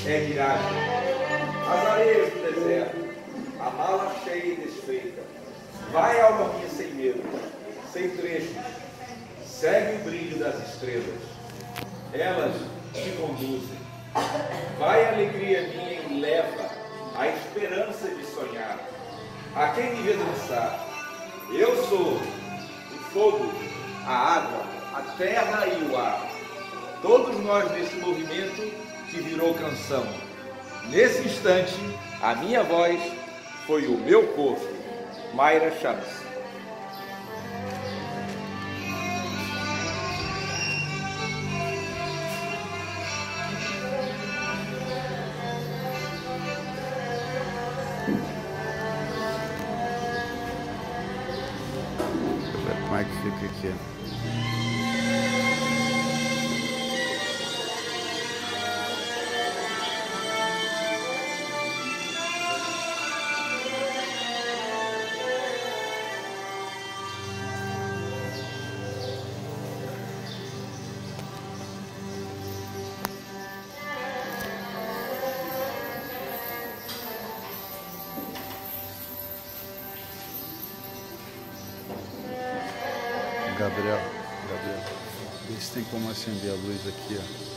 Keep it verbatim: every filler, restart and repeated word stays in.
é miragem. As areias do deserto, a mala cheia e desfeita. Vai, alma minha, sem medo, sem trechos. Segue o brilho das estrelas. Elas te conduzem. Vai, alegria minha, e leva a esperança de sonhar. A quem me vê dançar, eu sou o fogo, a água, a terra e o ar. Todos nós nesse movimento que virou canção. Nesse instante, a minha voz foi o meu corpo. Mayra Shams. Como é que fica aqui? Gabriel, Gabriel, vê se tem como acender a luz aqui, ó.